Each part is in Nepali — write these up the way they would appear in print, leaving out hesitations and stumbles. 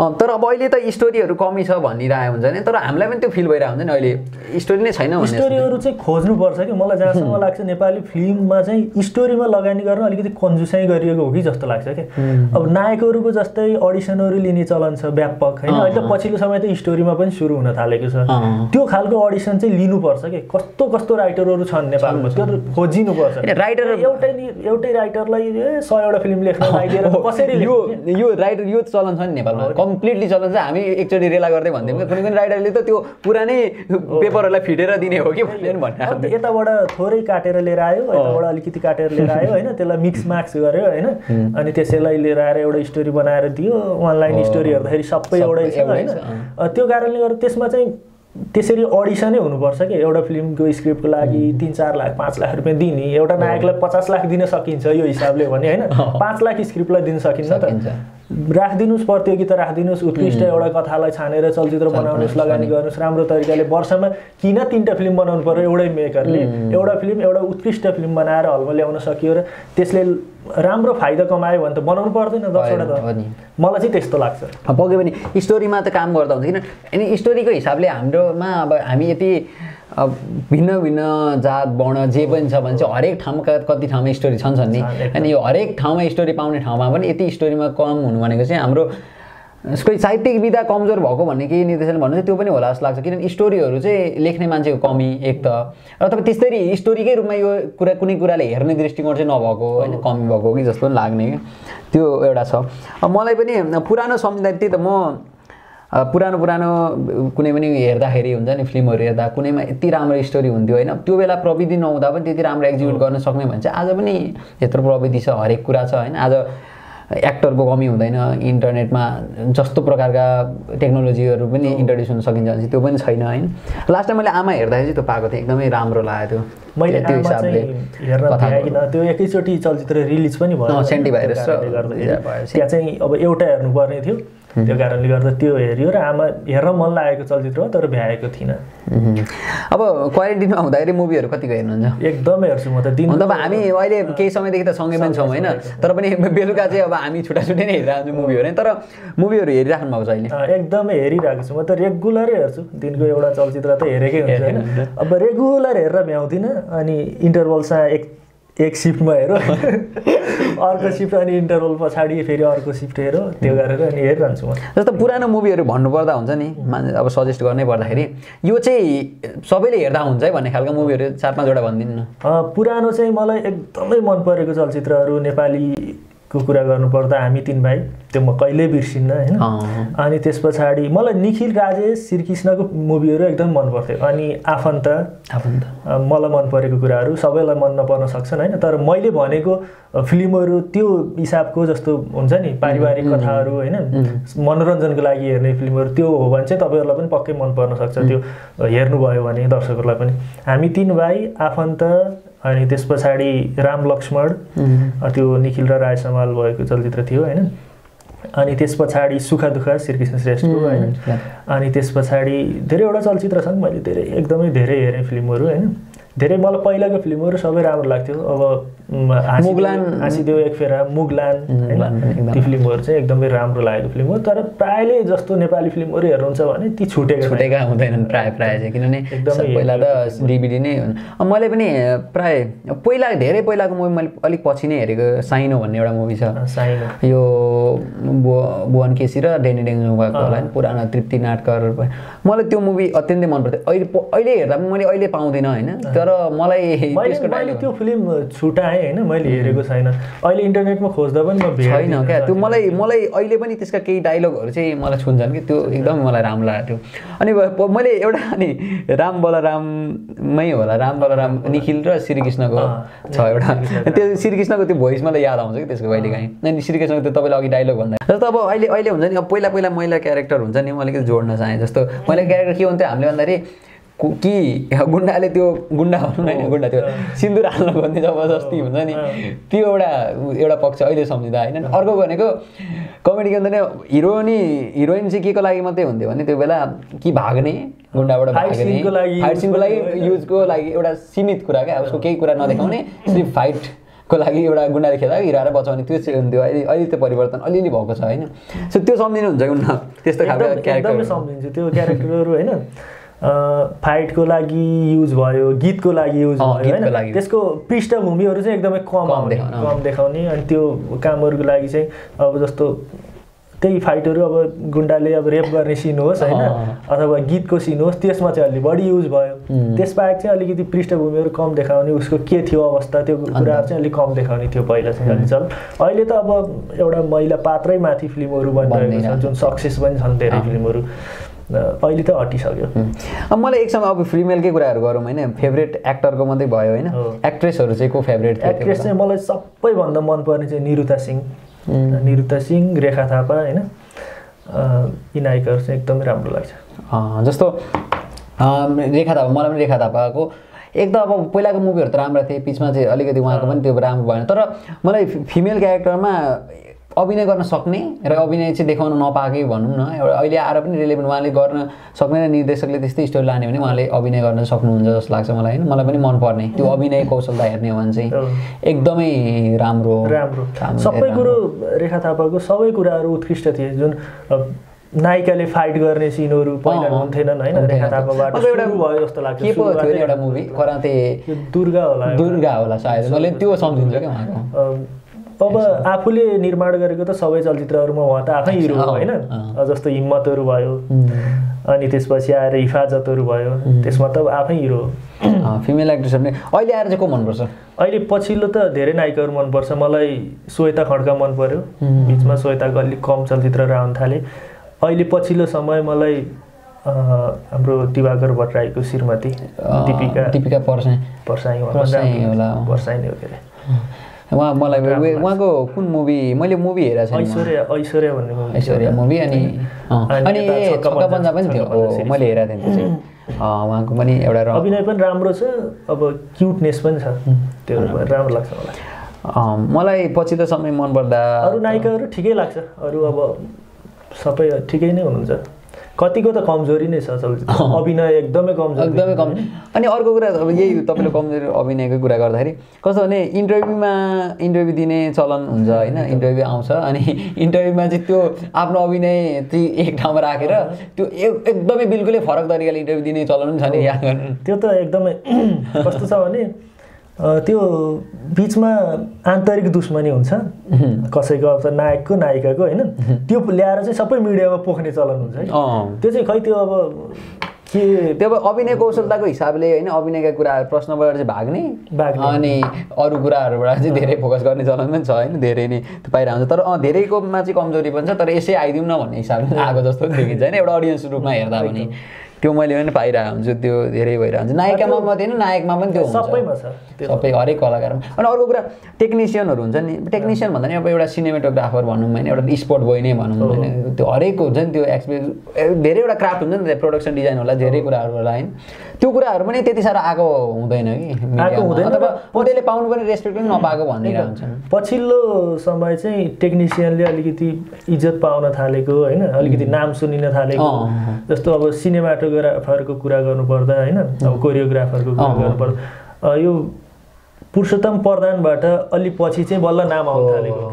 तर अब अहिले त स्टोरीहरू कमी छ भनिरहेको हुन्छ नि, तर हामीलाई पनि त्यो फिल भइरहेको हुन्छ नि अहिले स्टोरी नै छैन भन्ने। स्टोरीहरू चाहिँ खोज्नुपर्छ कि मलाई जहाँसम्म लाग्छ नेपाली फिल्ममा चाहिँ स्टोरीमा लगानी गर्न अलिकति कन्जुसाइ गरिएको हो कि जस्तो लाग्छ कि। अब नायकहरूको जस्तै अडिसनहरू लिने चलन छ व्यापक होइन, अहिले त पछिल्लो समय त स्टोरीमा पनि सुरु हुन थालेको छ। त्यो खालको अडिसन चाहिँ लिनुपर्छ कि कस्तो कस्तो राइटरहरू छन् नेपालमा त्यो खोजिनुपर्छ। राइटर एउटै राइटरलाई 100वटा फिल्म लेख्न लगाइदिएर कसरी यो राइटर यो चलन छ नि नेपालमा, कम्प्लिटली चलन छ। हामी एकचोटि रेला गर्दै भन्थ्यौँ कि कुनै कुनै राइटरले त त्यो पुरानै पेपरहरूलाई फिटेर दिने हो कि भनेर भन्नु, यताबाट थोरै काटेर लिएर आयो, यताबाट अलिकति काटेर लिएर आयो होइन, त्यसलाई मिक्स माक्स गर्यो होइन, अनि त्यसैलाई लिएर आएर एउटा स्टोरी बनाएर दियो। अनलाइन स्टोरी हेर्दाखेरि सबै एउटै छ होइन। त्यो कारणले गर्दा त्यसमा चाहिँ त्यसरी अडिसनै हुनुपर्छ कि एउटा फिल्मको स्क्रिप्टको लागि 3-4 लाख 5 लाख रुपियाँ दिने, एउटा नायकलाई 50 लाख दिन सकिन्छ यो हिसाबले भने होइन, 5 लाख स्क्रिप्टलाई दिन सकिन्छ त। राखिदिनुहोस्, प्रतियोगिता राखिदिनुहोस्, उत्कृष्ट एउटा कथालाई छानेर चलचित्र बनाउनुहोस्, लगानी गर्नुहोस् राम्रो तरिकाले। वर्षमा किन 3टा फिल्म बनाउनु पर्यो एउटै मेकरले? एउटा फिल्म एउटा उत्कृष्ट फिल्म बनाएर हलमा ल्याउन सकियो र त्यसले राम्रो फाइदा कमायो भने त बनाउनु पर्दैन 10वटा त। मलाई चाहिँ त्यस्तो लाग्छ। पक्कै पनि स्टोरीमा त काम गर्दा हुन्छ, किन अनि स्टोरीको हिसाबले हाम्रोमा अब हामी यति भिन्न भिन्न जात वर्ण जे पनि छ भने चाहिँ हरेक ठाउँमा कति ठाउँमा स्टोरी छन् नि, अनि यो हरेक ठाउँमा स्टोरी पाउने ठाउँमा पनि यति स्टोरीमा कम हुनु भनेको चाहिँ हाम्रो कोही साहित्यिक विधा कमजोर भएको भन्ने केही निर्देशन भन्नु चाहिँ त्यो पनि होला जस्तो लाग्छ। किनभने स्टोरीहरू चाहिँ लेख्ने मान्छेको कमी एक त, र तपाईँ त्यसरी स्टोरीकै रूपमा यो कुरा कुनै कुराले हेर्ने दृष्टिकोण चाहिँ नभएको होइन, कमी भएको कि जस्तो पनि लाग्ने कि त्यो एउटा छ। मलाई पनि पुरानो सम्झिँदाखेरि त म पुरानो कुनै पनि हेर्दाखेरि हुन्छ नि फिल्महरू हेर्दा कुनैमा यति राम्रो स्टोरी हुन्थ्यो होइन, त्यो बेला प्रविधि नहुँदा पनि त्यति राम्रो एक्जिक्युट गर्न सक्ने भने चाहिँ आज पनि यत्रो प्रविधि छ, हरेक कुरा छ होइन। आज एक्टरको कमी हुँदैन, इन्टरनेटमा जस्तो प्रकारका टेक्नोलोजीहरू पनि इन्ट्रोड्युस हुन सकिन्छ भने त्यो पनि छैन होइन। लास्ट टाइम मैले आमा हेर्दाखेरि चाहिँ त्यो पाएको थिएँ, एकदमै राम्रो लाग्यो त्यो। मैले त्यो हिसाबले हेर्न भ्याइनँ, त्यो एकैचोटि चलचित्र रिलिज पनि भयो सेन्टी भाइरस त्यहाँ चाहिँ अब एउटा हेर्नुपर्ने थियो, त्यो कारणले गर्दा त्यो हेऱ्यो र आमा हेर्न मन लागेको चलचित्र हो तर भ्याएको थिइनँ। अब क्वारेन्टिनमा हुँदाखेरि मुभीहरू कतिको हेर्नुहुन्छ? एकदमै हेर्छु म त। अब हामी अहिले केही समयदेखि त सँगै पनि छौँ होइन, तर पनि बेलुका चाहिँ अब हामी छुट्टा छुट्टै नै हेरिरहेको छु मुभीहरू, तर मुभीहरू हेरिराख्नु भएको छ अहिले? एकदमै हेरिरहेको छु म त, रेगुलरै हेर्छु, दिनको एउटा चलचित्र त हेरेकै हुन्छ होइन। अब रेगुलर हेरेर भ्याउँदिनँ, अनि इन्टरभलमा एक सिफ्टमा हेरो, अर्को सिफ्ट अनि इन्टरभल पछाडि फेरि अर्को सिफ्ट हेरो, त्यो गरेर अनि हेरिरहन्छु म। जस्तो पुरानो मुभीहरू भन्नुपर्दा हुन्छ नि, अब सजेस्ट गर्नै पर्दाखेरि यो चाहिँ सबैले हेर्दा हुन्छ है भन्ने खालको मुभीहरू 4-5वटा भनिदिनु न। पुरानो चाहिँ मलाई एकदमै मन परेको चलचित्रहरू नेपालीको कुरा गर्नुपर्दा हामी 3 भाइ, त्यो म कहिल्यै बिर्सिन्न होइन। अनि त्यस पछाडि मलाई निखिल राजेश श्रीकृष्णको मुभीहरू एकदम मन पर्थ्यो। अनि आफन्त मलाई मन परेको कुराहरू सबैलाई मन नपर्न सक्छन् होइन, तर मैले भनेको फिल्महरू त्यो हिसाबको जस्तो हुन्छ नि, पारिवारिक कथाहरू होइन, मनोरञ्जनको लागि हेर्ने फिल्महरू त्यो हो भने चाहिँ तपाईँहरूलाई पनि पक्कै मन पर्न सक्छ, त्यो हेर्नुभयो भने दर्शकहरूलाई पनि। हामी 3 भाइ, आफन्त, अनि त्यस पछाडि राम लक्ष्मण, त्यो निखिल र राय समाल भएको चलचित्र थियो होइन। अनि त्यस पछाडि सुख दुःख श्रीकृष्ण श्रेष्ठको होइन। अनि त्यस पछाडि धेरैवटा चलचित्र छन्, मैले एकदमै धेरै हेरेँ फिल्महरू होइन। धेरै मलाई पहिलाको फिल्महरू सबै राम्रो लाग्थ्यो। अब हाँसिदेऊ एक फेरा, मुगलान ती फिल्महरू चाहिँ एकदमै राम्रो लागेको फिल्म हो। तर प्रायले जस्तो नेपाली फिल्महरू हेर्नुहुन्छ भने ती छुटेका हुँदैनन् प्राय चाहिँ, किनभने पहिला त डिभिडी नै हुन्। मैले पनि प्राय पहिला धेरै पहिलाको मुभी मैले अलिक पछि नै हेरेको साइनो भन्ने एउटा मुभी छ। साइनो यो भुवन केसी र डेनी डेङ्गुवाको होला नि, पुरानो तृप्ति नाटकर। मलाई त्यो मुभी अत्यन्तै मन पर्थ्यो। अहिले हेर्दा पनि मैले अहिले पाउँदिनँ होइन, तर मलाई त्यो फिल्म छुटाएँ होइन, मैले हेरेको छैन। अहिले इन्टरनेटमा खोज्दा पनि म छैन क्या त्यो। मलाई अहिले पनि त्यसका केही डायलगहरू चाहिँ मलाई छुन्छन् कि त्यो एकदमै मलाई राम्रो लाग्यो। अनि मैले एउटा अनि राम बलराममै होला, राम बलराम निखिल र श्रीकृष्णको छ एउटा, त्यो श्रीकृष्णको त्यो भोइस मलाई याद आउँछ कि त्यसको कहिलेकाहीँ। अनि श्रीकृष्णको त्यो तपाईँले अघि डायलग भन्दा जस्तो अब अहिले हुन्छ नि, अब पहिला महिला क्यारेक्टर हुन्छ नि, म अलिकति जोड्न चाहेँ। जस्तो महिला क्यारेक्टर के हुन्थ्यो हामीले भन्दाखेरि कि गुन्डाले त्यो गुन्डा भनौँ होइन, गुन्डा त्यो सिन्दुर हाल्न खोज्ने जबरजस्ती हुन्छ नि, त्यो एउटा पक्ष अहिले सम्झिँदा होइन। अर्को भनेको कमेडी के भन्दा हिरोइन चाहिँ के को लागि मात्रै हुन्थ्यो भने त्यो बेला कि भाग्ने, गुन्डाबाट भाग्ने, फाइट सिनको लागि युजको लागि एउटा सीमित कुरा क्या, उसको केही कुरा नदेखाउने, सिर्फ फाइटको को लागि एउटा गुन्डाले खेल्दा हिराएर बचाउने त्यो चाहिँ हुन्थ्यो अहिले अहिले त्यो परिवर्तन अलिअलि भएको छ होइन सो त्यो सम्झिनुहुन्छ हुन्न त्यस्तो खालको क्यारेक्टर एकदमै सम्झिन्छु त्यो क्यारेक्टरहरू होइन फाइटको लागि युज भयो गीतको लागि युज भयो होइन त्यसको पृष्ठभूमिहरू चाहिँ एकदमै कम देखाउने अनि त्यो कामहरूको लागि चाहिँ अब जस्तो त्यही फाइटहरू अब गुन्डाले अब रेप गर्ने सिन होस् होइन अथवा गीतको सिन होस् त्यसमा चाहिँ अलि बढी युज भयो त्यसबाहेक चाहिँ अलिकति पृष्ठभूमिहरू कम देखाउने उसको के थियो अवस्था त्यो कुराहरू चाहिँ अलिक कम देखाउने थियो पहिला चाहिँ अलि चल अहिले त अब एउटा महिला पात्रै माथि फिल्महरू बनिरहेको छ जुन सक्सेस पनि छन् धेरै फिल्महरू अहिले त हटिसक्यो अब मलाई एक समय अब फिमेलकै कुराहरू गरौँ होइन फेभरेट एक्टरको मात्रै भयो होइन एक्ट्रेसहरू चाहिँ को फेभरेट थियो एक्ट्रेस चाहिँ मलाई सबैभन्दा मनपर्ने चाहिँ निरुता सिंह रेखा थापा होइन यी नायिकाहरू चाहिँ एकदमै राम्रो लाग्छ जस्तो रेखा थापा मलाई पनि रेखा थापाको एक त अब पहिलाको मुभीहरू त राम्रा थिए बिचमा चाहिँ अलिकति उहाँको पनि त्यो राम्रो भएन तर मलाई फिमेल क्यारेक्टरमा अभिनय गर्न सक्ने र अभिनय चाहिँ देखाउन नपाएकै भनौँ न एउटा अहिले आएर पनि रिलेभेन्ट उहाँले गर्न सक्ने निर्देशकले त्यस्तै स्टोरी लाने भने उहाँले अभिनय गर्न सक्नुहुन्छ जस्तो लाग्छ मलाई होइन मलाई पनि मनपर्ने त्यो अभिनय कौशलता हेर्ने हो भने चाहिँ एकदमै राम्रो सबै कुरो रेखा थापाको सबै कुराहरू उत्कृष्ट थिए जुन नायिकाले फाइट गर्ने सिनहरू पहिला हुन्थेनन् होइन रेखा थापाबाट सुरु भयो जस्तो लाग्छ के पो थियो एउटा मुभी कराते दुर्गा होला सायद मैले त्यो सम्झिन्छु क्या उहाँको अब आफूले निर्माण गरेको त सबै चलचित्रहरूमा उहाँ त आफै हिरो हो होइन जस्तो हिम्मतहरू भयो अनि त्यसपछि आएर हिफाजतहरू भयो त्यसमा त आफै हिरो हो फिमेल एक्ट्रेसहरू अहिले आएर चाहिँ को मनपर्छ अहिले पछिल्लो त धेरै नायिकाहरू मनपर्छ मलाई श्वेता खड्का मन पर्यो बिचमा श्वेताको अलिक कम चलचित्रहरू आउन थाले अहिले पछिल्लो समय मलाई हाम्रो दिवाकर भट्टराईको श्रीमती दीपिका पर्साई नै हो के अरे उहाँ मलाई उहाँको कुन मुभी मैले मुभी हेरेको छैन ऐश्वर्या भन्ने मुभी ऐश्वर्या मुभी अनि छक्का पन्जा पनि थियो मैले हेरेको थिएँ त्यो चाहिँ उहाँको पनि एउटा अभिनय पनि राम्रो छ अब क्युटनेस पनि छ त्यो राम्रो लाग्छ मलाई मलाई पछि त समय मनपर्दा अरू नायिकाहरू ठिकै लाग्छ अरू अब सबै ठिकै नै हुनुहुन्छ कतिको त कमजोरी नै छ चलचित्र अभिनय एकदमै कम अनि अर्को कुरा अब यही तपाईँले कमजोरी अभिनयको कुरा गर्दाखेरि कस्तो भने इन्टरभ्यू दिने चलन हुन्छ होइन इन्टरभ्यू आउँछ अनि इन्टरभ्यूमा चाहिँ त्यो आफ्नो अभिनय चाहिँ एक ठाउँमा राखेर त्यो एकदमै बिल्कुलै फरक तरिकाले इन्टरभ्यू दिने चलन पनि छ नि याद गर्नु त्यो त एकदमै कस्तो छ भने त्यो बिचमा आन्तरिक दुश्मनी हुन्छ कसैको अब नायकको नायिकाको होइन त्यो ल्याएर चाहिँ सबै मिडियामा पोख्ने चलन हुन्छ है त्यो चाहिँ खै त्यो अब के त्यो अब अभिनय कौशलताको हिसाबले होइन अभिनयका कुराहरू प्रश्नबाट चाहिँ भाग्ने अनि अरू कुराहरूबाट चाहिँ धेरै फोकस गर्ने चलन पनि छ होइन धेरै नै पाइरहेको हुन्छ तर धेरैकोमा चाहिँ कमजोरी पनि छ तर यसै आइदिउँ न भन्ने हिसाबले आएको जस्तो देखिन्छ होइन एउटा अडियन्स रूपमा हेर्दा पनि त्यो मैले पनि पाइरहेको हुन्छु त्यो धेरै भइरहेको हुन्छ नायिकामा मात्रै होइन नायकमा पनि त्यो सबैमा छ सबै हरेक कलाकारमा अनि अर्को कुरा टेक्निसियनहरू हुन्छ नि टेक्निसियन भन्दा नि अब एउटा सिनेमेटोग्राफर भनौँ होइन एउटा स्पोर्ट बोय नै भनौँ होइन त्यो हरेक हुन्छ नि त्यो एक्सपिरियन्स धेरैवटा क्राफ्ट हुन्छ नि प्रोडक्सन डिजाइन होला धेरै कुराहरू होला होइन त्यो कुराहरू पनि त्यति साह्रो आएको हुँदैन कि अथवा त्यसले पाउनु पनि रेस्पेक्ट पनि नपाएको भनिरहेको हुन्छ पछिल्लो समय चाहिँ टेक्निसियनले अलिकति इज्जत पाउन थालेको होइन अलिकति नाम सुनिन थालेको जस्तो अब सिनेमाटोग्राफरको कुरा गर्नुपर्दा होइन अब कोरियोग्राफरको कुरा गर्नुपर्दा यो पुरुषोत्तम प्रधानबाट अलि पछि चाहिँ बल्ल नाम आउन थालेको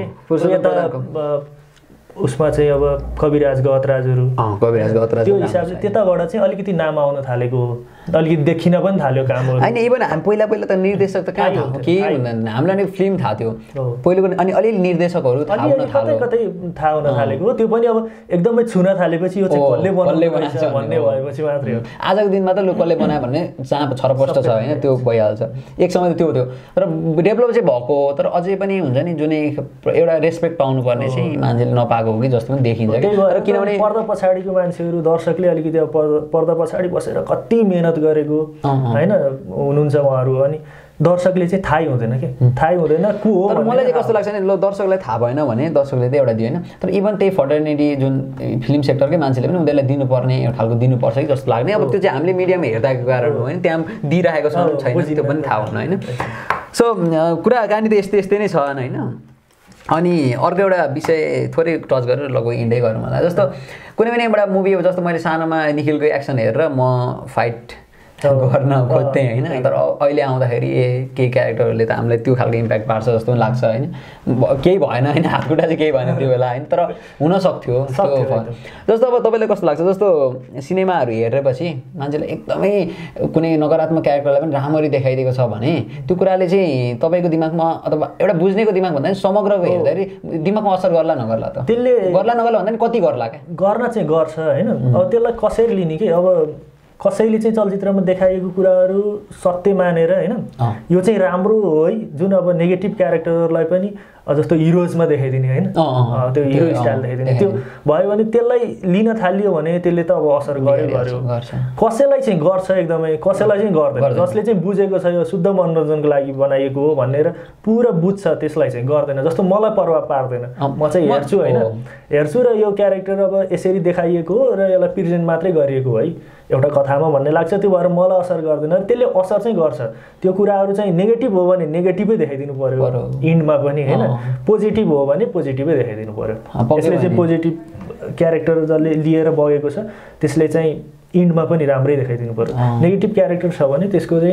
के उसमा चाहिँ अब कविराज गहतराजहरू त्यो हिसाबले त्यताबाट चाहिँ अलिकति नाम आउन थालेको अलिकति देखिन पनि थाल्यो कामहरू होइन इभन हामी पहिला त निर्देशक त कहाँ थाहा केही हुँदैन हामीलाई नि फिल्म थाहा थियो पहिलो पनि अनि अलिअलि निर्देशकहरू कतै थाहा हुन थालेको त्यो पनि अब एकदमै छुन थालेपछि यो चाहिँ कसले बनाएको भन्ने भएपछि मात्रै हो आजको दिनमा त कसले बनायो भन्ने जहाँ छरपष्ट छ होइन त्यो भइहाल्छ एक समय त्यो थियो तर डेभलप चाहिँ भएको तर अझै पनि हुन्छ नि जुनै एउटा रेस्पेक्ट पाउनुपर्ने चाहिँ मान्छेले नपाएको हो कि जस्तो पनि देखिन्छ तर किनभने पर्दा पछाडिको मान्छेहरू दर्शकले अलिकति अब पर्दा पछाडि बसेर कति मेहनत गरेको होइन हुनुहुन्छ उहाँहरू अनि दर्शकले चाहिँ थाहै हुँदैन कि थाहै हुँदैन को हो तर मलाई चाहिँ कस्तो लाग्छ नि ल दर्शकलाई थाहा भएन भने दर्शकले चाहिँ एउटा दियो होइन तर इभन त्यही फर्टर्निटी जुन फिल्म सेक्टरकै मान्छेले पनि उनीहरूलाई दिनुपर्ने एउटा खालको दिनुपर्छ कि जस्तो लाग्ने अब त्यो चाहिँ हामीले मिडियामा हेर्दाको कारण हो होइन त्यहाँ दिइरहेको छ छैन त्यो पनि थाहा हुन होइन सो कुराकानी त यस्तै नै छ होइन अनि अर्को एउटा विषय थोरै टच गरेर लगभग इन्डै गरौँ होला जस्तो कुनै पनि एउटा मुभी जस्तो मैले सानोमा निखिलको एक्सन हेरेर म फाइट गर्न खोज्थेँ होइन। तर अहिले आउँदाखेरि केही क्यारेक्टरहरूले त हामीलाई त्यो खालको इम्प्याक्ट पार्छ जस्तो पनि लाग्छ होइन। केही भएन होइन, हातखुट्टा चाहिँ केही भएन त्यो बेला होइन, तर हुनसक्थ्यो जस्तो। अब तपाईँलाई कस्तो लाग्छ जस्तो सिनेमाहरू हेरेपछि मान्छेले एकदमै कुनै नकारात्मक क्यारेक्टरलाई पनि राम्ररी देखाइदिएको छ भने त्यो कुराले चाहिँ तपाईँको दिमागमा अथवा एउटा बुझ्नेको दिमाग भन्दा पनि समग्रको हेर्दाखेरि दिमागमा असर गर्ला नगर्ला त? त्यसले गर्ला नगर्ला भन्दा पनि कति गर्ला क्या? गर्न चाहिँ गर्छ होइन। अब त्यसलाई कसरी लिने कि अब कसैले चाहिँ चलचित्रमा देखाइएको कुराहरू सत्य मानेर होइन यो चाहिँ राम्रो हो है, जुन अब नेगेटिभ क्यारेक्टरहरूलाई पनि जस्तो हिरोजमा देखाइदिने होइन, त्यो हिरो स्टाइल देखाइदिने त्यो भयो भने त्यसलाई लिन थालियो भने त्यसले त अब असर गर्यो। कसैलाई चाहिँ गर्छ एकदमै, कसैलाई चाहिँ गर्दैन। जसले चाहिँ बुझेको छ यो शुद्ध मनोरञ्जनको लागि बनाइएको हो भनेर पुरा बुझ्छ त्यसलाई चाहिँ गर्दैन। जस्तो मलाई प्रभाव पार्दैन, म चाहिँ हेर्छु होइन, हेर्छु र यो क्यारेक्टर अब यसरी देखाइएको हो र यसलाई प्रेजेन्ट मात्रै गरिएको है एउटा कथामा भन्ने लाग्छ, त्यो भएर मलाई असर गर्दैन। त्यसले असर चाहिँ गर्छ, त्यो कुराहरू चाहिँ नेगेटिभ हो भने नेगेटिभै देखाइदिनु पर्यो इन्डमा पनि होइन, पोजिटिभ हो भने पोजिटिभै देखाइदिनु पर्यो। त्यसले चाहिँ पोजिटिभ क्यारेक्टर जसले लिएर बगेको छ त्यसले चाहिँ इन्डमा पनि राम्रै देखाइदिनु पर्यो। नेगेटिभ क्यारेक्टर छ भने त्यसको चाहिँ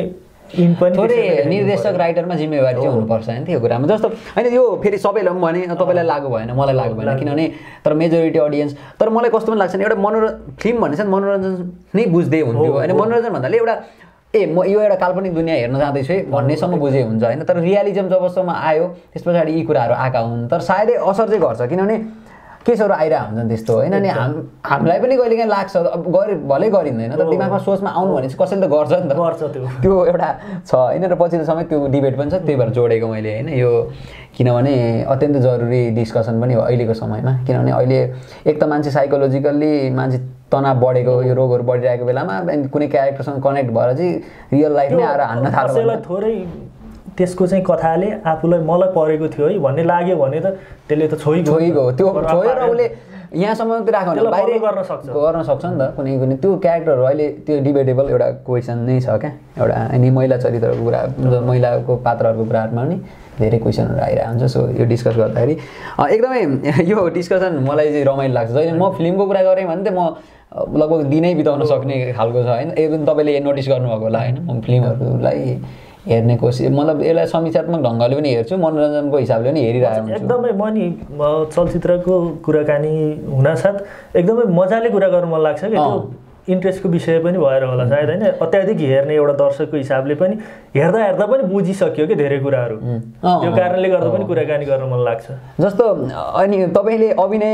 थोरै निर्देशक राइटरमा जिम्मेवारी चाहिँ हुनुपर्छ होइन त्यो कुरामा। जस्तो होइन यो फेरि सबैलाई पनि भने तपाईँलाई लागु भएन, मलाई लागु भएन, किनभने तर मेजोरिटी अडियन्स। तर मलाई कस्तो पनि लाग्छ नि, एउटा फिल्म भन्ने चाहिँ मनोरञ्जन नै बुझ्दै हुन्थ्यो होइन। मनोरञ्जन भन्नाले एउटा म यो एउटा काल्पनिक दुनियाँ हेर्न जाँदैछु है भन्नेसम्म बुझे हुन्छ होइन। तर रियालिजम जबसम्म आयो त्यस पछाडि यी कुराहरू आएका हुन्, तर सायदै असर चाहिँ गर्छ किनभने केसहरू आइरहेको हुन्छन् त्यस्तो होइन। अनि हामीलाई पनि कहिले काहीँ लाग्छ भलै गरिँदैन, तर दिमागमा सोचमा आउनु भने चाहिँ कसैले त गर्छ नि त, गर्छ त्यो एउटा छ होइन। र पछिल्लो समय त्यो डिबेट पनि छ, त्यही भएर जोडेको मैले होइन यो, किनभने अत्यन्तै जरुरी डिस्कसन पनि हो अहिलेको समयमा। किनभने अहिले एक त मान्छे साइकोलोजिकल्ली मान्छे तनाव बढेको, यो रोगहरू बढिरहेको बेलामा कुनै क्यारेक्टरसँग कनेक्ट भएर चाहिँ रियल लाइफमै आएर हान्न थाल्छ। थोरै त्यसको चाहिँ कथाले आफूलाई मलाई परेको थियो है भन्ने लाग्यो भने त त्यसले त छोइगयो त्यो छोयो र उसले यहाँसम्म मात्रै राख्यो भने बाहिर गर्न सक्छ नि त कुनै त्यो क्यारेक्टरहरू। अहिले त्यो डिबेटेबल एउटा क्वेसन नै छ क्या एउटा। अनि महिला चरित्रको कुरा, महिलाको पात्रहरूको कुराहरूमा पनि धेरै क्वेसनहरू आइरहेको हुन्छ। सो यो डिस्कस गर्दाखेरि एकदमै यो डिस्कसन मलाई चाहिँ रमाइलो लाग्छ। जहिले म फिल्मको कुरा गरेँ भने त म लगभग दिनै बिताउन सक्ने खालको छ होइन। एकदम तपाईँले नोटिस गर्नुभएको होला होइन, म फिल्महरूलाई हेर्ने कोसिस मतलब यसलाई समीक्षात्मक ढङ्गले पनि हेर्छु, मनोरञ्जनको हिसाबले पनि हेरिरहेको हुन्छु। एकदमै म नि चलचित्रको कुराकानी हुनासाथ एकदमै मजाले कुरा गर्नु मन लाग्छ कि त्यो इन्ट्रेस्टको विषय पनि भएर होला सायद होइन। अत्याधिक हेर्ने एउटा दर्शकको हिसाबले पनि हेर्दा पनि बुझिसक्यो कि धेरै कुराहरू, त्यो कारणले गर्दा पनि कुराकानी गर्न मन लाग्छ। जस्तो अनि तपाईँले अभिनय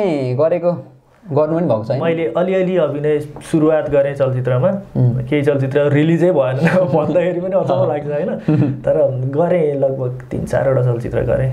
गर्नु पनि भएको छ? मैले अलिअलि अभिनय सुरुवात गरेँ चलचित्रमा, केही चलचित्र रिलिजै भएन भन्दाखेरि पनि अचम्म लाग्छ होइन। तर गरेँ लगभग 3-4वटा चलचित्र गरेँ।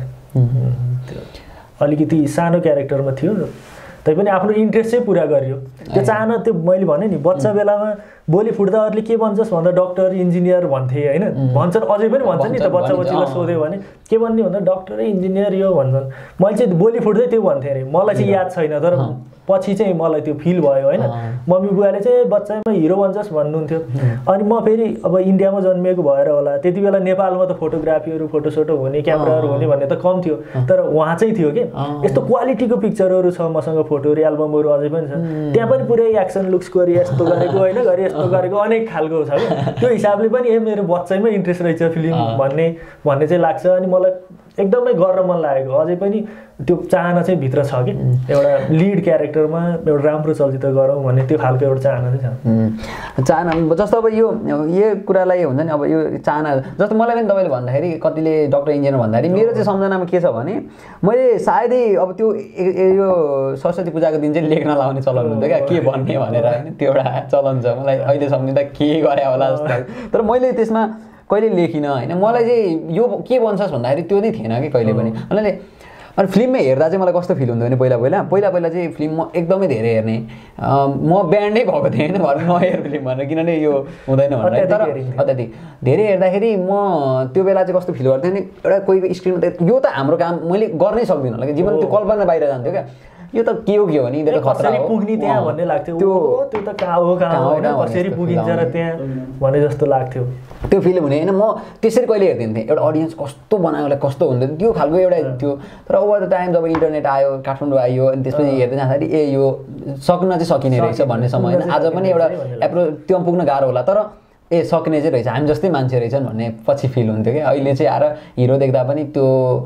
अलिकति सानो क्यारेक्टरमा थियो तैपनि आफ्नो इन्ट्रेस्ट चाहिँ पुरा गरियो। त्यो चाहना त्यो मैले भने नि बच्चा बेलामा बोली फुट्दा अरूले के भन्छस् भन्दा डक्टर इन्जिनियर भन्थे होइन, भन्छन् अझै पनि भन्छन् नि त। बच्चालाई सोध्यो भने के भन्ने भन्दा डक्टर इन्जिनियर यो भन्छन्। मैले चाहिँ बोली फुट्दै त्यो भन्थेँ अरे, मलाई चाहिँ याद छैन तर पछि चाहिँ मलाई त्यो फिल भयो होइन। मम्मी बुवाले चाहिँ बच्चामा हिरो भन्छस् भन्नुहुन्थ्यो। अनि म फेरि अब इन्डियामा जन्मिएको भएर होला, त्यति बेला नेपालमा त फोटोग्राफीहरू फोटोसोटो हुने क्यामेराहरू हुने भन्ने त कम थियो, तर वहाँ चाहिँ थियो कि यस्तो क्वालिटीको पिक्चरहरू छ मसँग, फोटोहरू एल्बमहरू अझै पनि छ। त्यहाँ पनि पुरै एक्सन लुक्स गरी यस्तो गरेको होइन, गरी यस्तो गरेको अनेक खालको छ कि त्यो हिसाबले पनि मेरो बच्चैमा इन्ट्रेस्ट रहेछ फिल्म भन्ने चाहिँ लाग्छ। अनि मलाई एकदमै गर्न मन लागेको अझै पनि त्यो चाहना चाहिँ भित्र छ कि एउटा लिड क्यारेक्टरमा एउटा राम्रो चलचित्र गरौँ भन्ने त्यो खालको एउटा चाहना चाहिँ छ। चाहना जस्तो अब यो कुरालाई हुन्छ नि, अब यो चाहना जस्तो मलाई पनि तपाईँले भन्दाखेरि कतिले डक्टर इन्जिनियर भन्दाखेरि मेरो चाहिँ सम्झनामा के छ भने मैले सायदै अब त्यो यो सरस्वती पूजाको दिन चाहिँ लेख्न लाउने चलन हुन्थ्यो क्या, के भन्ने भनेर होइन, त्यो एउटा चलन छ। मलाई अहिले सम्झिँदा के गरे होला जस्तो लाग्यो, तर मैले त्यसमा कहिले लेखिनँ होइन। मलाई चाहिँ यो के भन्छस् भन्दाखेरि त्यो नै थिएन कि कहिले पनि। अनि फिल्ममै हेर्दा चाहिँ मलाई कस्तो फिल हुन्थ्यो भने पहिला चाहिँ फिल्म म एकदमै धेरै हेर्ने, म ब्यान्डै भएको थिएँ होइन भएर नहेर फिल्म भनेर, किनभने यो हुँदैन भनेर। तर अत्याधिक धेरै हेर्दाखेरि म त्यो बेला चाहिँ कस्तो फिल गर्थेँ नि, एउटा कोही स्क्रिनमा त यो त हाम्रो काम मैले गर्नै सक्दिनँ होला कि, जीवन त्यो कल्पना बाहिर जान्थ्यो क्या। यो त के हो भने यिनीहरू कसरी पुग्ने त्यहाँ भन्ने लाग्थ्यो, त्यो त कहाँ हो कसरी पुगिन्छ र त्यहाँ भने जस्तो लाग्थ्यो। त्यो फिल्म हुने होइन। म त्यसरी कहिले हेर्दिनँ थिएँ, एउटा अडियन्स कस्तो बनाएकोलाई कस्तो हुन्थ्यो त्यो खालको एउटा थियो। तर ओभर द टाइम जब इन्टरनेट आयो, काठमाडौँ आयो, अनि त्यसपछि हेर्दै जाँदाखेरि यो सक्न चाहिँ सकिने रहेछ भन्ने समय होइन। आज पनि एउटा एप्रोच त्यो पुग्न गाह्रो होला, तर ए सक्ने चाहिँ रहेछ हामी जस्तै मान्छे रहेछन् भन्ने पछि फिल हुन्थ्यो कि अहिले चाहिँ आएर हिरो देख्दा पनि त्यो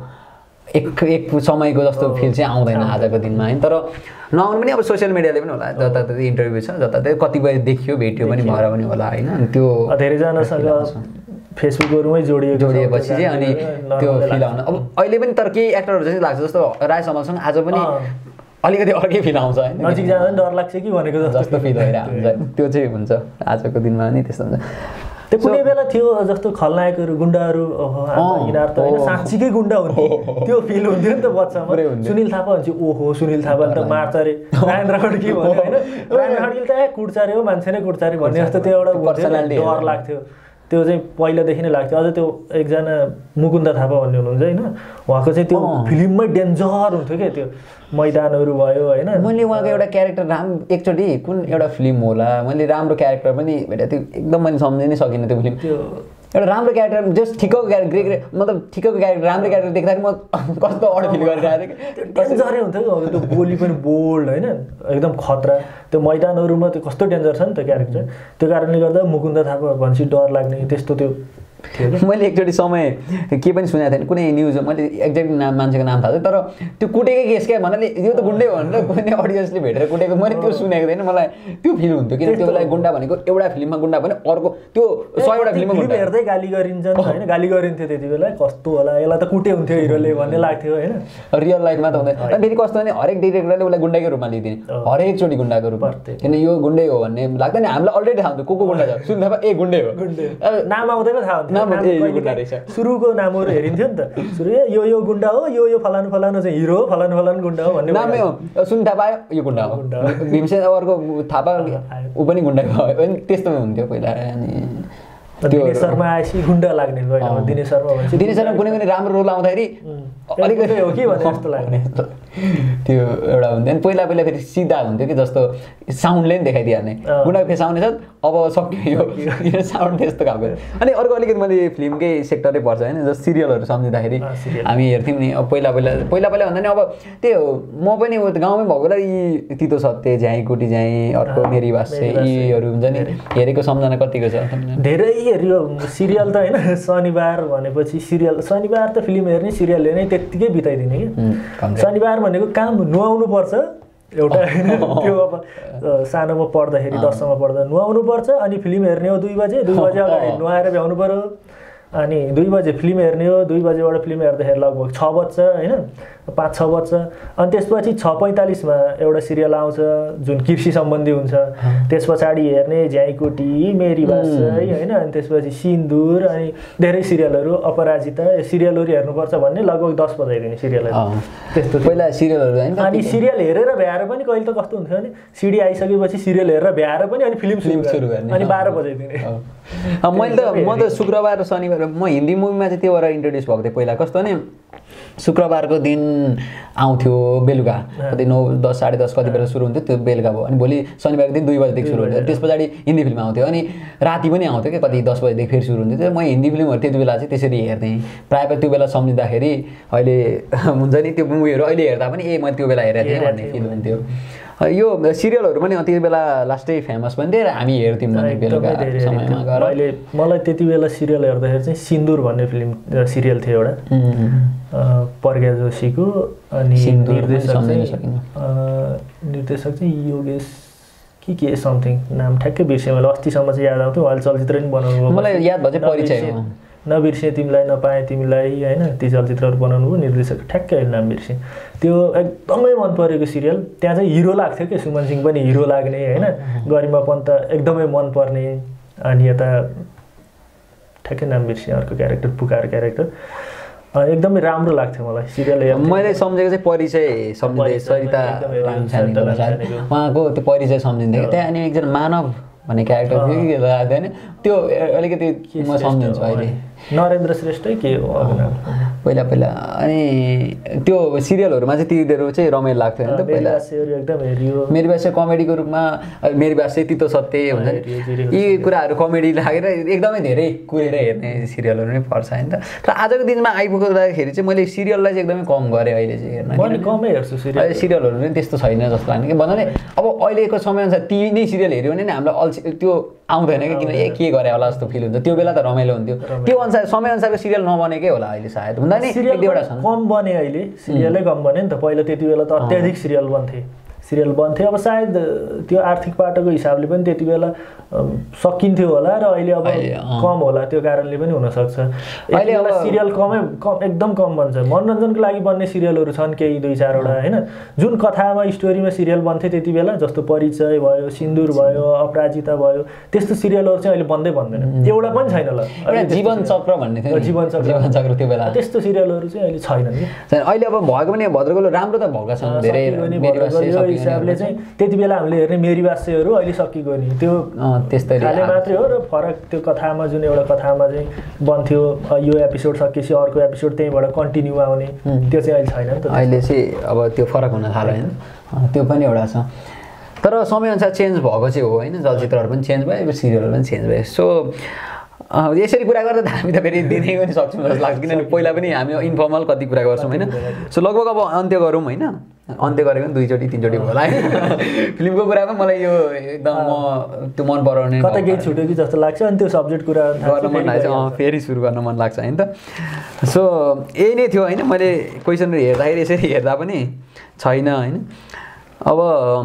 एक समयको जस्तो फिल चाहिँ आउँदैन आजको दिनमा हैन तर नआउनु पनि अब सोसियल मिडियाले पनि होला जताततै इन्टरभ्यू छ जताततै कतिपय देखियो भेट्यो पनि भएर पनि होला हैन त्यो धेरैजनासँग फेसबुकहरुमै जोडिएपछि चाहिँ अनि त्यो फिल आउन अब अहिले पनि तर केही एक्टरहरु जस्तै लाग्छ जस्तो राय समालसँग आज पनि अलिकति अर्कै फिल आउँछ हैन नजिक जाँदा पनि डर लाग्छ कि भनेको जस्तो फिल भइरहेको हुन्छ त्यो चाहिँ हुन्छ आजको दिनमा नि त्यस्तो हुन्छ त्यो कुनै बेला थियो जस्तो खलनायकहरु गुण्डाहरु यिनीहरु त हैन साच्चीकै गुण्डा हुन्थे त्यो फिल हुन्थ्यो नि त बच्चामा सुनिल थापा भन्छ ओहो सुनिल थापाले त मार्छ रे रायन रावण के भन्यो हैन रायन रावणले त कुट्छ रे हो मान्छे नै कुट्छ रे भन्ने जस्तो त्यो एउटा पर्सनालिटी डर लाग्थ्यो त्यो चाहिँ पहिलादेखि नै लाग्थ्यो अझ त्यो एकजना मुकुन्द थापा भन्ने हुनुहुन्छ हैन उहाँको चाहिँ त्यो फिल्ममै डेन्जर हुन्थ्यो के त्यो मैदानहरु भयो हैन मैले उहाँको एउटा क्यारेक्टर एकचोटी कुन एउटा फिल्म होला मैले राम्रो क्यारेक्टर पनि भेटे त्यो एकदम मैले सम्झिनै सकिनँ त्यो फिल्म एउटा राम्रो क्यारेक्टर जस्ट ठिकको क्यारेक्टर मतलब ठिकको क्यारेक्टर राम्रो क्यारेक्टर देख्दाखेरि म कस्तो अड फिल गरिरहेको थिएँ डेन्जरै हुन्थ्यो त्यो बोली पनि बोल्ड हैन एकदम खतरा त्यो मैदानहरुमा त्यो कस्तो डेन्जर छ नि त क्यारेक्टर त्यो कारणले गर्दा मुकुन्द थापा भन्छ डर लाग्ने त्यस्तो त्यो मैले एकचोटि समय के पनि सुनेको थिएन कुनै न्युज मैले एक्ज्याक्ट नाम मान्छेको नाम थाहा छ तर त्यो कुटेकै केस क्या भन्नाले यो त गुण्डै हो भनेर कुनै अडियन्सले भेटेर कुटेको मैले त्यो सुनेको थिएन मलाई त्यो फिल हुन्थ्यो किन त्यो बेला गुण्डा भनेको एउटा फिल्ममा गुण्डा भने अर्को त्यो 100 वटा फिल्ममा गुण्डा हेर्दै गाली गरिन्छन् हैन गाली गरिन्थ्यो त्यति बेला कस्तो होला यसलाई त कुटे हुन्थ्यो हिरोले भन्ने लाग्थ्यो हैन रियल लाइफमा त हुँदैन अनि फेरि कस्तो भने हरेक डिरेक्टरले उसलाई गुण्डाकै रूपमा लिदिने हरेक चोटी गुण्डाको रूपमा किन यो गुण्डै हो भन्ने लाग्दैन हामीलाई अलरेडी थाहा हुन्छ को गुण्डा छ सुन थाहा ए गुण्डै हो नाम आउँदैन थाहा हुन्छ सुरुको नामहरु हेरिन्थ्यो नि त सुरु यो गुण्डा हो यो फलानु फलानु चाहिँ हिरो हो फलानु गुण्डा हो भन्ने नामै हो सुन थापा यो गुण्डा हो भीमसेन अर्को थापा ऊ पनि गुण्डा भयो अनि त्यस्तोमा हुन्थ्यो पहिला अनि दिनेश शर्मा आएपछि गुण्डा लाग्ने भयो दिनेश शर्मा भन्छ दिनेश शर्मा कुनै राम्रो रोल आउँदाखेरि अलिकति हो कि भने जस्तो लाग्ने त्यो एउटा हुन्थ्यो नि पहिला फेरि सिधा हुन्थ्यो कि जस्तो साउन्डले नि देखाइदिहाल्ने गुण्डाको फेस आउने छ अब सक्यो यो साउन्ड त्यस्तो खालको अनि अर्को अलिकति मैले फिल्मकै सेक्टरै पर्छ हैन जस्तो सिरियलहरु सम्झिँदाखेरि हामी हेर्थ्यौँ नि अब पहिला भन्दा नि अब त्यही हो म पनि गाउँमै भएको बेला यी तितो सत्य झ्याइ कुटी झ्याइ अर्को मेरी बासे यीहरू हुन्छ नि हेरेको सम्झना कतिको छ धेरै हेरियो सिरियल त हैन शनिबार भनेपछि सिरियल शनिबार त फिल्म हेर्ने सिरियल हेर्ने त्यतिकै बिताइदिने कि शनिबार भनेको काम नुहाउनु पर्छ एउटा त्यो अब सानोमा पढ्दाखेरि 10 सम्म पढ्दा नुहाउनु पर्छ अनि फिल्म हेर्ने हो 2 बजे अगाडि नुहाएर भ्याउनु पर्यो अनि 2 बजे फिल्म हेर्ने हो 2 बजेबाट फिल्म हेर्दाखेरि लगभग 6 बज्छ हैन 5-6 बज्छ अनि त्यसपछि 6:45 मा एउटा सिरियल आउँछ जुन कृषि सम्बन्धी हुन्छ त्यसपछि हेर्ने झ्याइकोटी मेरी बासै हैन अनि त्यसपछि सिन्दुर अनि धेरै सिरियलहरु अपराजिता सिरियलहरु हेर्नुपर्छ भन्ने लगभग 10 बजाइदिने सिरियलहरु त्यस्तो पहिला सिरियलहरु हैन अनि सिरियल हेरेर भ्याएर पनि कहिले त कस्तो हुन्थ्यो भने सिडी आइसकेपछि सिरियल हेरेर भ्याएर पनि अनि फिल्म सुरु गर्ने अनि 12 बजाइदिने म त शुक्रबार र शनिबार म हिन्दी मुभीमा चाहिँ त्यो भएर इन्ट्रोड्युस भएको थिएँ पहिला कस्तो भने शुक्रबारको दिन आउँथ्यो बेलुका कति 9, 10, 10:30 कति बेला सुरु हुन्थ्यो त्यो बेलुका भयो अनि भोलि शनिबारको दिन 2 बजेदेखि सुरु हुन्थ्यो त्यस पछाडि हिन्दी फिल्म आउँथ्यो अनि राति पनि आउँथ्यो कि कति 10 बजेदेखि फेरि सुरु हुन्थ्यो म हिन्दी फिल्महरु त्यति बेला चाहिँ त्यसरी हेर्थेँ प्रायः त्यो बेला सम्झिँदाखेरि अहिले हुन्छ नि त्यो मुभीहरु अहिले हेर्दा पनि ए मैले त्यो बेला हेरेको थिएँ भन्ने फिल हुन्थ्यो यो सिरियलहरु पनि त्यति बेला लास्टै फेमस पनि थियो र हामी हेर्थ्यौँ भने बेलुका समयमा गएर अहिले मलाई त्यति बेला सिरियल हेर्दाखेरि चाहिँ सिन्दुर भन्ने फिल्म सिरियल थियो एउटा प्रज्ञा जोशीको अनि निर्देशक चाहिँ योगेश के समथिङ नाम ठ्याक्कै बिर्सेँ मैले अस्तिसम्म चाहिँ याद आउँथ्यो अहिले चलचित्र पनि बनाउनु भयो मलाई याद भयो परिचय हो नबिर्से तिमीलाई नपाए तिमीलाई हैन ती चलचित्रहरु बनाउनु भयो निर्देशक ठ्याक्कै नाम बिर्सेँ त्यो एकदमै मन परेको सिरियल त्यहाँ चाहिँ हिरो लाग्थ्यो के सुमन सिंह पनि हिरो लाग्ने हैन गरिमा पन्त एकदमै मन पर्ने अनि यता ठ्याक्कै नाम बिर्सेँ अर्को क्यारेक्टर पुकार क्यारेक्टर एकदमै राम्रो लाग्थ्यो मलाई सिरियल मैले सम्झेको चाहिँ परिचय सम्झिँदै सरिता उहाँको त्यो परिचय सम्झिँदै त्यहाँ अनि एकजना मानव भन्ने क्यारेक्टर थियो कि लाग्दैन त्यो अलिकति म सम्झिन्छु अहिले नरेन्द्र श्रेष्ठै के हो पहिला अनि त्यो सिरियलहरुमा चाहिँ तिनीहरु चाहिँ रमाइलो लाग्थ्यो नि त पहिला एकदम हेरियो मेरी बास कमेडी को रूपमा मेरी बास चाहिँ तितो सत्य हुन्छ नि यी कुराहरु कमेडी लागेर एकदमै धेरै कुरेर हेर्ने सिरियलहरु नै पर्छ हैन त तर आजको दिनमा आइपुग्दाखेरि चाहिँ मैले सिरियललाई चाहिँ एकदमै कम गरे अहिले चाहिँ हेर्न मैले कमै हेर्छु सिरियलहरु पनि त्यस्तो छैन जस्तो लाग्ने के भन्नाले अब अहिलेको समयअनुसार ती नै सिरियल हेर्यो भने हामीलाई त्यो आउँदैन कि किन के गरे होला जस्तो फिल हुन्छ त्यो बेला त रमाइलो हुन्थ्यो त्यो अनुसार समयअनुसारको सिरियल नबनेकै होला अहिले सायद हुँदैन नि सिरियल कम बने अहिले सिरियलै कम बने नि त पहिला त्यति बेला त अत्याधिक सिरियल बन्थे अब सायद त्यो आर्थिक पाटोको हिसाबले पनि त्यति बेला सकिन्थ्यो होला र अहिले अब कम होला त्यो कारणले पनि हुनसक्छ अहिले बेला सिरियल एकदम कम बन्छ मनोरञ्जनको लागि बन्ने सिरियलहरू छन् केही 2-4वटा होइन जुन कथामा स्टोरीमा सिरियल बन्थे त्यति बेला जस्तो परिचय भयो सिन्दुर भयो अपराजिता भयो त्यस्तो सिरियलहरू चाहिँ अहिले बन्दैन एउटा पनि छैन ल जीवन चक्र भन्ने थियो जीवन चक्र त्यो बेला त्यस्तो सिरियलहरू चाहिँ अहिले छैनन् कि अहिले अब भएको पनि भद्रगोलो राम्रो त भएका छन् धेरै हिसाबले चाहिँ त्यति बेला हामीले हेर्ने मेरी वास्यहरू अहिले सकिएको नि त्यो त्यस्तै खाले मात्रै हो र फरक त्यो कथामा जुन एउटा कथामा चाहिँ बन्थ्यो यो एपिसोड सकिएपछि अर्को एपिसोड त्यहीँबाट कन्टिन्यू आउने त्यो चाहिँ अहिले छैन नि त अहिले चाहिँ अब त्यो फरक हुन थाल्यो होइन त्यो पनि एउटा छ तर समयअनुसार चेन्ज भएको चाहिँ हो होइन चलचित्रहरू पनि चेन्ज भयो सिरियलहरू पनि चेन्ज भयो सो यसरी कुरा गर्दा हामी त फेरि दिनै पनि सक्छौँ जस्तो लाग्छ किनभने पहिला पनि हामी इन्फर्मल कति कुरा गर्छौँ होइन सो लगभग अब अन्त्य गरौँ होइन अन्त्य गरेको पनि 2-3चोटि होला है फिल्मको कुरामा मलाई यो एकदम म त्यो मन पराउने कतै केही छुट्यो कि जस्तो लाग्छ अनि त्यो सब्जेक्ट कुरा गर्न मन लाग्छ फेरि सुरु गर्न मन लाग्छ होइन त सो यही नै थियो होइन मैले क्वेसनहरू हेर्दाखेरि यसरी हेर्दा पनि छैन होइन अब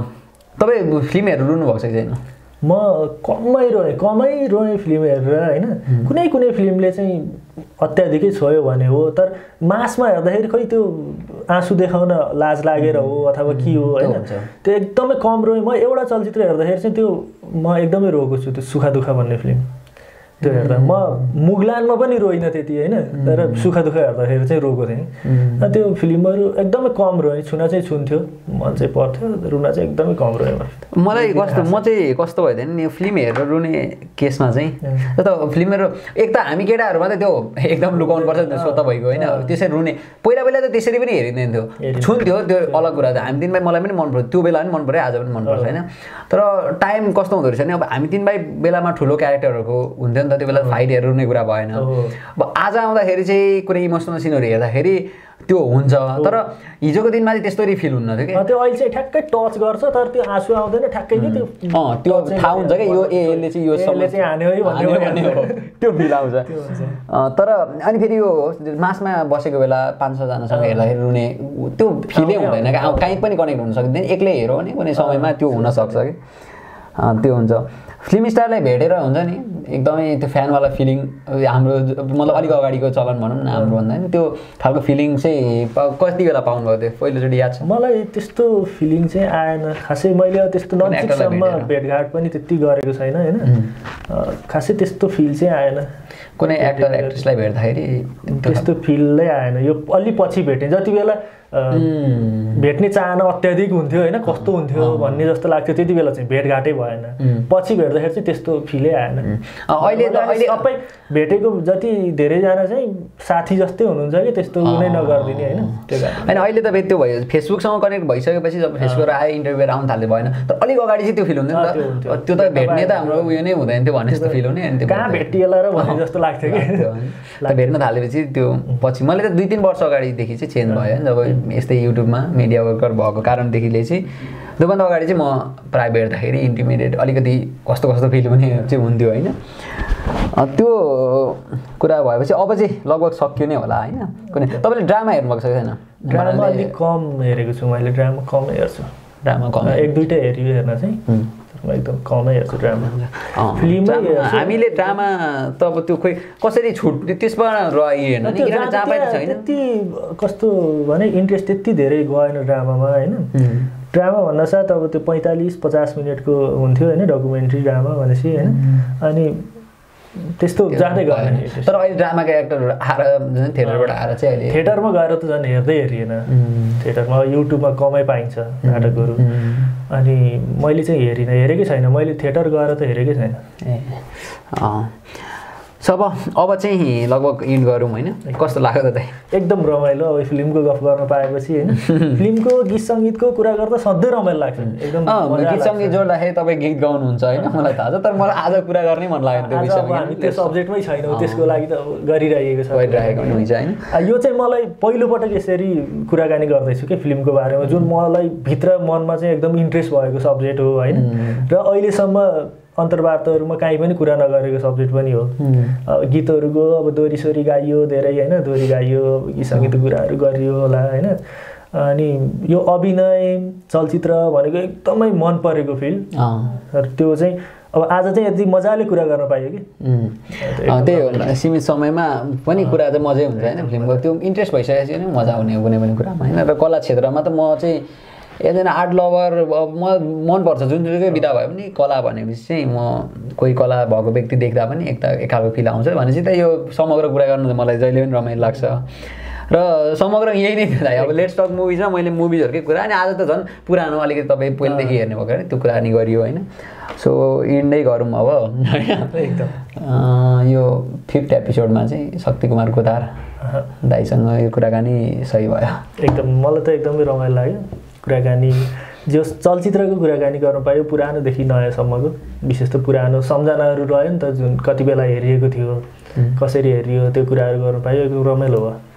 तपाईँ फिल्महरू रुनुभएको छ कि छैन म कमै रोएँ फिल्म हेरेर होइन कुनै फिल्मले चाहिँ अत्याधिकै छोयो भने हो तर मासमा हेर्दाखेरि खोइ त्यो आँसु देखाउन लाज लागेर हो अथवा के हो होइन त्यो एकदमै कम रोएँ म एउटा चलचित्र हेर्दाखेरि चाहिँ त्यो म एकदमै रोएको छु त्यो सुखा दुःख भन्ने फिल्म त्यो हेर्दा म मुगलानमा पनि रोइनँ त्यति होइन तर सुखा दुःख हेर्दाखेरि चाहिँ रोएको थिएँ त्यो फिल्महरू एकदमै कम रोएँ छुन चाहिँ छुन्थ्यो मन चाहिँ पर्थ्यो रुन चाहिँ एकदमै कम रोएँ मलाई म चाहिँ कस्तो भयो भने यो फिल्म हेरेर रुने केसमा चाहिँ त फिल्महरू एक त हामी केटाहरूमा त त्यो एकदम लुकाउनु पर्छ स्वतः भएको होइन त्यसरी रुने पहिला त त्यसरी पनि हेरिँदैन थियो छुन्थ्यो त्यो अलग कुरा त हामी 3 भाइ मलाई पनि मन पर्थ्यो त्यो बेला पनि मन पऱ्यो आज पनि मन पर्छ होइन तर टाइम कस्तो हुँदो रहेछ नि अब हामी 3 भाइ बेलामा ठुलो क्यारेक्टरहरूको हुन्थ्यो नि त त्यो बेला फाइटहरू रुने कुरा भएन अब आज आउँदाखेरि चाहिँ कुनै इमोसनल सिनहरू हेर्दाखेरि त्यो हुन्छ तर हिजोको दिनमा चाहिँ त्यस्तो फिल हुन्न थियो कि त्यो अहिले चाहिँ ठ्याक्कै टच गर्छ तर त्यो आँसु आउँदैन ठ्याक्कै कि त्यो थाहा हुन्छ कि यो यसले चाहिँ यो चाहिँ हान्यो है त्यो फिल आउँछ तर अनि फेरि यो मासमा बसेको बेला 500 जनासँग हेर्दाखेरि रुने त्यो फिलै हुँदैन कि कहीँ पनि कनेक्ट हुन सक्दैन एक्लै हेरौँ भने कुनै समयमा त्यो हुनसक्छ कि त्यो हुन्छ फिल्म स्टारलाई भेटेर हुन्छ नि एकदमै त्यो फ्यानवाला फिलिङ हाम्रो मतलब अलिक अगाडिको चलन भनौँ न हाम्रो भन्दा नि त्यो खालको फिलिङ चाहिँ कति बेला पाउनुभयो त्यो पहिलोचोटि याद छ मलाई त्यस्तो फिलिङ चाहिँ आएन खासै मैले त्यस्तो नजिकसम्म भेटघाट पनि त्यति गरेको छैन होइन खासै त्यस्तो फिल चाहिँ आएन कुनै एक्टर एक्ट्रेसलाई भेट्दाखेरि त्यस्तो फिलै आएन यो अलि पछि भेटेँ जति बेला भेट्ने चाहना अत्याधिक हुन्थ्यो होइन कस्तो हुन्थ्यो भन्ने जस्तो लाग्थ्यो त्यति बेला चाहिँ भेटघाटै भएन पछि भेट्दाखेरि चाहिँ त्यस्तो फिलै आएन अहिले सबै भेटेको जति धेरैजना चाहिँ साथी जस्तै हुनुहुन्छ कि त्यस्तो नै नगरिदिने होइन त्यो होइन अहिले त त्यो भयो फेसबुकसँग कनेक्ट भइसकेपछि जब फेसबुक आयो इन्टरभ्यूहरू आउनु थाल्यो भएन तर अलिक अगाडि चाहिँ त्यो फिल हुन्थ्यो नि त त्यो त भेट्ने त हाम्रो उयो नै हुँदैन थियो भने जस्तो फिल हुने अनि त्यो कहाँ भेटिएला र भन्ने जस्तो लाग्थ्यो कि भेट्न थालेपछि त्यो पछि मैले त 2-3 वर्ष अगाडिदेखि चाहिँ चेन्ज भयो जब यस्तै युट्युबमा मिडिया वर्कर भएको कारणदेखिले चाहिँ त्योभन्दा अगाडि चाहिँ म प्राय भेट्दाखेरि इन्टिमिडिएट अलिकति कस्तो फिल हुने चाहिँ हुन्थ्यो होइन त्यो कुरा भएपछि अब चाहिँ लगभग सक्यो नै होला होइन कुनै तपाईँले ड्रामा हेर्नुभएको छ कि छैन ड्रामा अलिक कम हेरेको छु मैले ड्रामा कम हेर्छु ड्रामा कम 1-2टा हेर्यो हेर्न चाहिँ एकदम कमै हेर्छु ड्रामा फिल्ममै हामीले ड्रामा त अब त्यो खोइ कसरी छुट्ने त्यसबाट हेर्न नि किनभने जहाँ पाए छैन त्यति कस्तो भने इन्ट्रेस्ट त्यति धेरै गएन ड्रामामा होइन ड्रामा भन्दा साथ अब त्यो 45-50 मिनटको हुन्थ्यो होइन डकुमेन्ट्री ड्रामा भनेपछि होइन अनि त्यस्तो जाँदै गएन तर अहिले ड्रामाका एक्टरहरू आएर थिएटरबाट आएर चाहिँ अहिले थिएटरमा गएर त झन् हेर्दै हेरिएन थिएटरमा युट्युबमा कमै पाइन्छ नाटकहरू अनि मैले चाहिँ हेरेकै छैन मैले थिएटर गएर त हेरेकै छैन सब अब चाहिँ लगभग इन्ड गरौँ होइन कस्तो लाग्यो त एकदम रमाइलो अब फिल्मको गफ गर्न पाएपछि होइन फिल्मको गीत सङ्गीतको कुरा गर्दा सधैँ रमाइलो लाग्छ एकदम गीत सङ्गीत जोड्दाखेरि तपाईँ गीत गाउनुहुन्छ होइन मलाई थाहा छ तर मलाई आज कुरा गर्नै मन लाग्यो त्यो विषयमा त्यो सब्जेक्टमै छैनौँ त्यसको लागि त गरिरहेको छ हुन्छ होइन यो चाहिँ मलाई पहिलोपटक यसरी कुराकानी गर्दैछु कि फिल्मको बारेमा जुन मलाई भित्र मनमा चाहिँ एकदम इन्ट्रेस्ट भएको सब्जेक्ट हो होइन र अहिलेसम्म अन्तर्वार्ताहरूमा काहीँ पनि कुरा नगरेको सब्जेक्ट पनि हो। गीतहरूको अब दोहोरी गाइयो धेरै होइन, दोहोरी गाइयो, गीत सङ्गीतको कुराहरू गरियो होला होइन। अनि यो अभिनय चलचित्र भनेको एकदमै मन परेको फिल्ड। त्यो चाहिँ अब आज चाहिँ यति मजाले कुरा गर्न पाइयो कि त्यही हो, सीमित समयमा पनि कुरा चाहिँ मजै हुन्छ होइन। फिल्मको त्यो इन्ट्रेस्ट भइसकेपछि नै मजा आउने कुनै पनि कुरामा होइन। र कला क्षेत्रमा त म चाहिँ एकजना आर्ट लभर, म मनपर्छ जुनसुकै विधा भए पनि कला भनेपछि चाहिँ म कोही कला भएको व्यक्ति देख्दा पनि एक खालको फिल आउँछ भनेपछि त यो समग्र कुरा गर्नु मलाई जहिले पनि रमाइलो लाग्छ। र समग्र यही नै थियो। अब लेट्स टक मुभिजमा मैले मुभिजहरूकै कुरा, अनि आज त झन् पुरानो अलिकति तपाईँ पहिलेदेखि हेर्ने भएको होइन, त्यो कुरा नि गरियो होइन। सो इन्डै गरौँ अब एकदम। यो 5th एपिसोडमा चाहिँ शक्ति कुमार कोतार दाइसँग यो कुराकानी सही भयो एकदम। मलाई त एकदमै रमाइलो लाग्यो कुराकानी, जो चलचित्रको कुराकानी गर्न पायो पुरानोदेखि नयाँसम्मको। विशेष त पुरानो सम्झनाहरू रह्यो नि त, जुन कति बेला हेरिएको थियो, कसरी हेरियो, त्यो कुराहरू गर्न पायो, एकदम रमाइलो भयो।